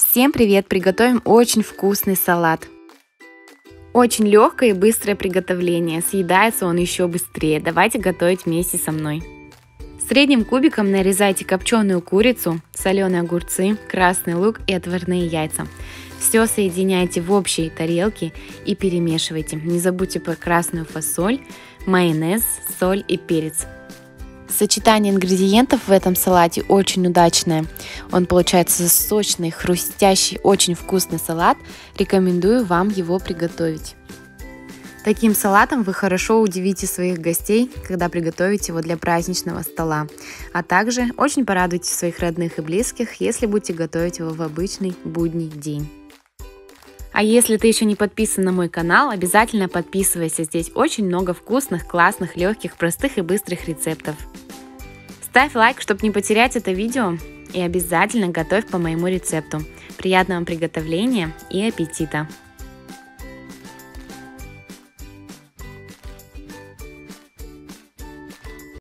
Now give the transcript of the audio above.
Всем привет! Приготовим очень вкусный салат. Очень легкое и быстрое приготовление, съедается он еще быстрее. Давайте готовить вместе со мной. Средним кубиком нарезайте копченую курицу, соленые огурцы, красный лук и отварные яйца. Все соединяйте в общей тарелке и перемешивайте. Не забудьте про красную фасоль, майонез, соль и перец. Сочетание ингредиентов в этом салате очень удачное. Он получается сочный, хрустящий, очень вкусный салат. Рекомендую вам его приготовить. Таким салатом вы хорошо удивите своих гостей, когда приготовите его для праздничного стола. А также очень порадуйте своих родных и близких, если будете готовить его в обычный будний день. А если ты еще не подписан на мой канал, обязательно подписывайся. Здесь очень много вкусных, классных, легких, простых и быстрых рецептов. Ставь лайк, чтобы не потерять это видео, и обязательно готовь по моему рецепту. Приятного вам приготовления и аппетита!